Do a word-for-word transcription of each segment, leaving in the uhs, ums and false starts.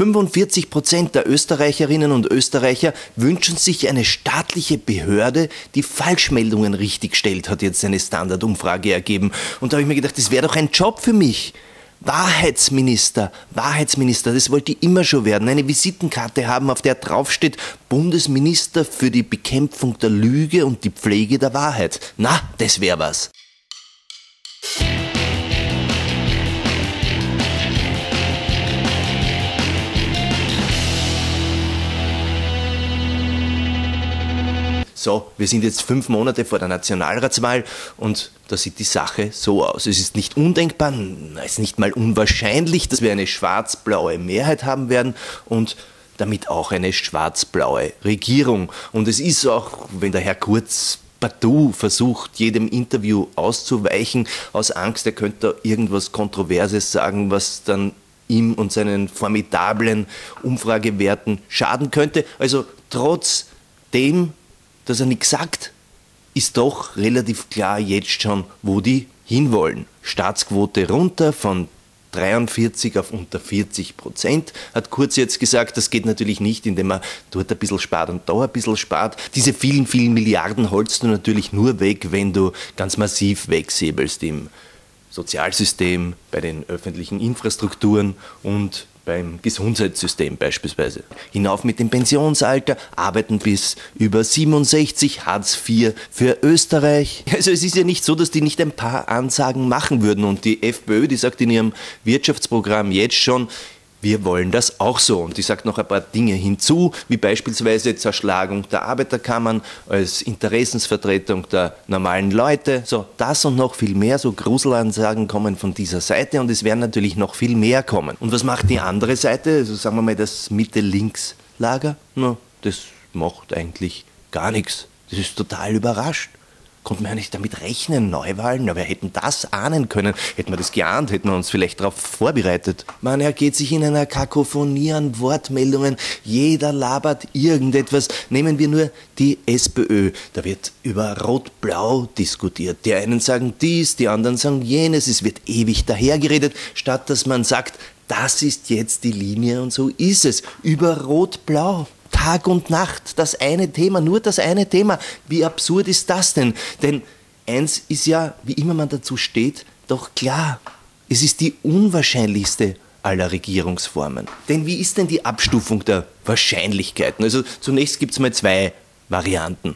fünfundvierzig Prozent der Österreicherinnen und Österreicher wünschen sich eine staatliche Behörde, die Falschmeldungen richtigstellt, hat jetzt eine Standardumfrage ergeben. Und da habe ich mir gedacht, das wäre doch ein Job für mich. Wahrheitsminister, Wahrheitsminister, das wollte ich immer schon werden. Eine Visitenkarte haben, auf der draufsteht, Bundesminister für die Bekämpfung der Lüge und die Pflege der Wahrheit. Na, das wäre was. So, wir sind jetzt fünf Monate vor der Nationalratswahl und da sieht die Sache so aus. Es ist nicht undenkbar, es ist nicht mal unwahrscheinlich, dass wir eine schwarz-blaue Mehrheit haben werden und damit auch eine schwarz-blaue Regierung. Und es ist auch, wenn der Herr Kurz partout versucht, jedem Interview auszuweichen, aus Angst, er könnte da irgendwas Kontroverses sagen, was dann ihm und seinen formidablen Umfragewerten schaden könnte. Also trotzdem, dass er nichts sagt, ist doch relativ klar jetzt schon, wo die hinwollen. Staatsquote runter von dreiundvierzig auf unter vierzig Prozent, hat Kurz jetzt gesagt. Das geht natürlich nicht, indem man dort ein bisschen spart und da ein bisschen spart. Diese vielen, vielen Milliarden holst du natürlich nur weg, wenn du ganz massiv wegsäbelst im Sozialsystem, bei den öffentlichen Infrastrukturen und beim Gesundheitssystem beispielsweise. Hinauf mit dem Pensionsalter, arbeiten bis über siebenundsechzig, Hartz vier für Österreich. Also es ist ja nicht so, dass die nicht ein paar Ansagen machen würden und die FPÖ, die sagt in ihrem Wirtschaftsprogramm jetzt schon, wir wollen das auch so. Und die sagt noch ein paar Dinge hinzu, wie beispielsweise Zerschlagung der Arbeiterkammern als Interessensvertretung der normalen Leute. So, das und noch viel mehr, so Gruselansagen kommen von dieser Seite und es werden natürlich noch viel mehr kommen. Und was macht die andere Seite, also sagen wir mal das Mitte-Links-Lager? No, das macht eigentlich gar nichts. Das ist total überrascht. Konnten wir ja nicht damit rechnen, Neuwahlen, aber wir hätten das ahnen können, hätten wir das geahnt, hätten wir uns vielleicht darauf vorbereitet. Man ergeht sich in einer Kakophonie an Wortmeldungen, jeder labert irgendetwas. Nehmen wir nur die SPÖ, da wird über Rot-Blau diskutiert. Die einen sagen dies, die anderen sagen jenes, es wird ewig dahergeredet, statt dass man sagt, das ist jetzt die Linie und so ist es, über Rot-Blau. Tag und Nacht, das eine Thema, nur das eine Thema. Wie absurd ist das denn? Denn eins ist ja, wie immer man dazu steht, doch klar. Es ist die unwahrscheinlichste aller Regierungsformen. Denn wie ist denn die Abstufung der Wahrscheinlichkeiten? Also zunächst gibt es mal zwei Varianten.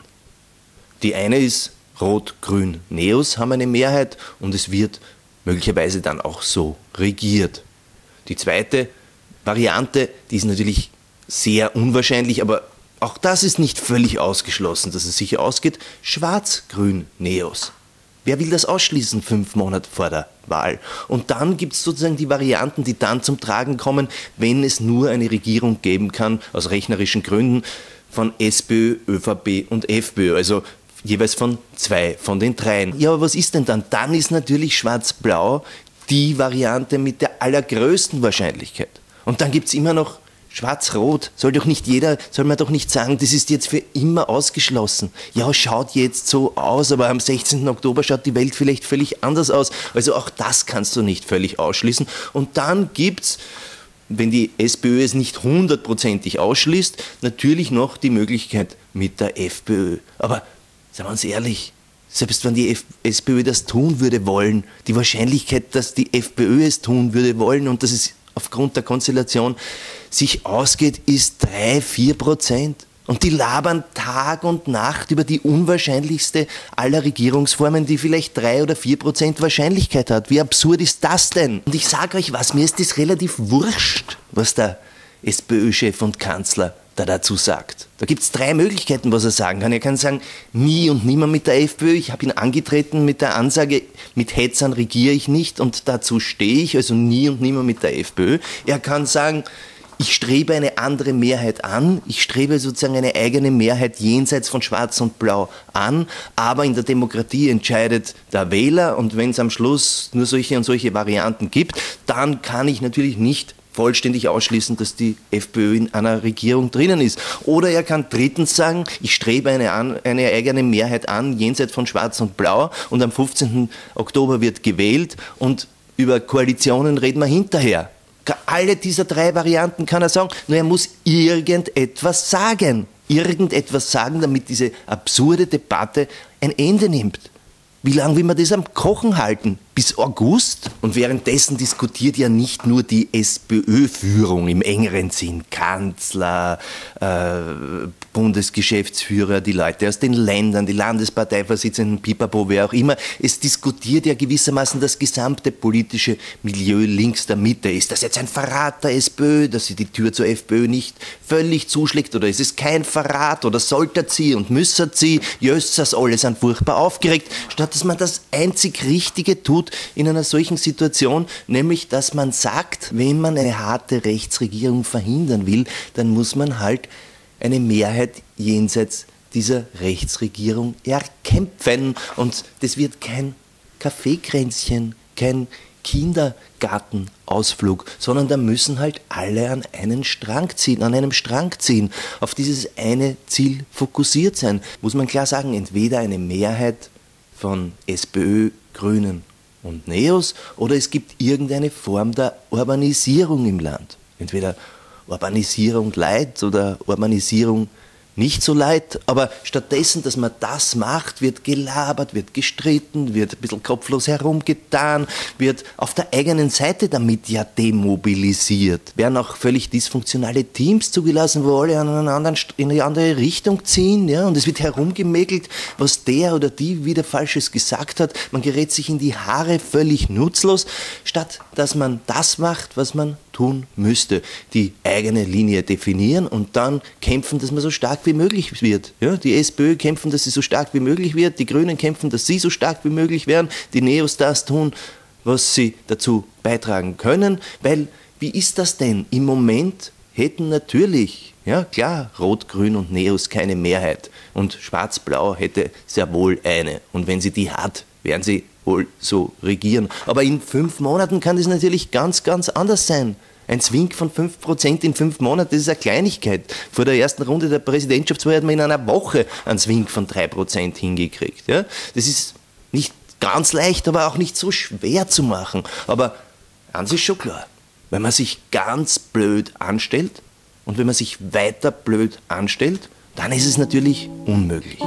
Die eine ist Rot-Grün-Neos haben eine Mehrheit und es wird möglicherweise dann auch so regiert. Die zweite Variante, die ist natürlich sehr unwahrscheinlich, aber auch das ist nicht völlig ausgeschlossen, dass es sicher ausgeht. Schwarz-Grün-Neos. Wer will das ausschließen, fünf Monate vor der Wahl? Und dann gibt es sozusagen die Varianten, die dann zum Tragen kommen, wenn es nur eine Regierung geben kann, aus rechnerischen Gründen, von SPÖ, ÖVP und FPÖ, also jeweils von zwei von den dreien. Ja, aber was ist denn dann? Dann ist natürlich Schwarz-Blau die Variante mit der allergrößten Wahrscheinlichkeit. Und dann gibt es immer noch Schwarz-Rot, soll doch nicht jeder, soll man doch nicht sagen, das ist jetzt für immer ausgeschlossen. Ja, schaut jetzt so aus, aber am sechzehnten Oktober schaut die Welt vielleicht völlig anders aus. Also auch das kannst du nicht völlig ausschließen. Und dann gibt's, wenn die SPÖ es nicht hundertprozentig ausschließt, natürlich noch die Möglichkeit mit der FPÖ. Aber seien wir uns ehrlich, selbst wenn die F- SPÖ das tun würde wollen, die Wahrscheinlichkeit, dass die FPÖ es tun würde wollen und dass es aufgrund der Konstellation sich ausgeht, ist drei, vier Prozent. Und die labern Tag und Nacht über die unwahrscheinlichste aller Regierungsformen, die vielleicht drei oder vier Prozent Wahrscheinlichkeit hat. Wie absurd ist das denn? Und ich sage euch was, mir ist das relativ wurscht, was der SPÖ-Chef und Kanzler da dazu sagt. Da gibt es drei Möglichkeiten, was er sagen kann. Er kann sagen, nie und nimmer mit der FPÖ. Ich habe ihn angetreten mit der Ansage, mit Hetzern regiere ich nicht und dazu stehe ich, also nie und nimmer mit der FPÖ. Er kann sagen, ich strebe eine andere Mehrheit an, ich strebe sozusagen eine eigene Mehrheit jenseits von Schwarz und Blau an, aber in der Demokratie entscheidet der Wähler und wenn es am Schluss nur solche und solche Varianten gibt, dann kann ich natürlich nicht vollständig ausschließen, dass die FPÖ in einer Regierung drinnen ist. Oder er kann drittens sagen, ich strebe eine, an, eine eigene Mehrheit an, jenseits von Schwarz und Blau und am fünfzehnten Oktober wird gewählt und über Koalitionen reden wir hinterher. Alle dieser drei Varianten kann er sagen, nur er muss irgendetwas sagen. Irgendetwas sagen, damit diese absurde Debatte ein Ende nimmt. Wie lange will man das am Kochen halten? Bis August? Und währenddessen diskutiert ja nicht nur die SPÖ-Führung im engeren Sinn, Kanzler, äh, Bundesgeschäftsführer, die Leute aus den Ländern, die Landesparteivorsitzenden, Pipapo, wer auch immer. Es diskutiert ja gewissermaßen das gesamte politische Milieu links der Mitte. Ist das jetzt ein Verrat der SPÖ, dass sie die Tür zur FPÖ nicht völlig zuschlägt, oder ist es kein Verrat, oder sollte sie und müsse sie? Jössers, alle sind furchtbar aufgeregt, statt dass man das einzig Richtige tut in einer solchen Situation, nämlich, dass man sagt, wenn man eine harte Rechtsregierung verhindern will, dann muss man halt eine Mehrheit jenseits dieser Rechtsregierung erkämpfen. Und das wird kein Kaffeekränzchen, kein Kindergartenausflug, sondern da müssen halt alle an einen Strang ziehen, an einem Strang ziehen, auf dieses eine Ziel fokussiert sein. Muss man klar sagen, entweder eine Mehrheit von SPÖ, Grünen und Neos, oder es gibt irgendeine Form der Urbanisierung im Land. Entweder Urbanisierung light oder Urbanisierung nicht so leid, aber stattdessen, dass man das macht, wird gelabert, wird gestritten, wird ein bisschen kopflos herumgetan, wird auf der eigenen Seite damit ja demobilisiert. Werden auch völlig dysfunktionale Teams zugelassen, wo alle an einen anderen, in eine andere Richtung ziehen, ja, und es wird herumgemäkelt, was der oder die wieder Falsches gesagt hat. Man gerät sich in die Haare, völlig nutzlos, statt dass man das macht, was man tun müsste, die eigene Linie definieren und dann kämpfen, dass man so stark wie möglich wird. Ja, die SPÖ kämpfen, dass sie so stark wie möglich wird, die Grünen kämpfen, dass sie so stark wie möglich werden, die Neos das tun, was sie dazu beitragen können, weil, wie ist das denn? Im Moment hätten natürlich, ja klar, Rot, Grün und Neos keine Mehrheit und Schwarz-Blau hätte sehr wohl eine, und wenn sie die hat, werden sie wohl so regieren. Aber in fünf Monaten kann das natürlich ganz, ganz anders sein. Ein Zwink von fünf Prozent in fünf Monaten, das ist eine Kleinigkeit. Vor der ersten Runde der Präsidentschaftswahl hat man in einer Woche einen Zwink von drei Prozent hingekriegt. Ja? Das ist nicht ganz leicht, aber auch nicht so schwer zu machen. Aber eins ist schon klar, wenn man sich ganz blöd anstellt und wenn man sich weiter blöd anstellt, dann ist es natürlich unmöglich.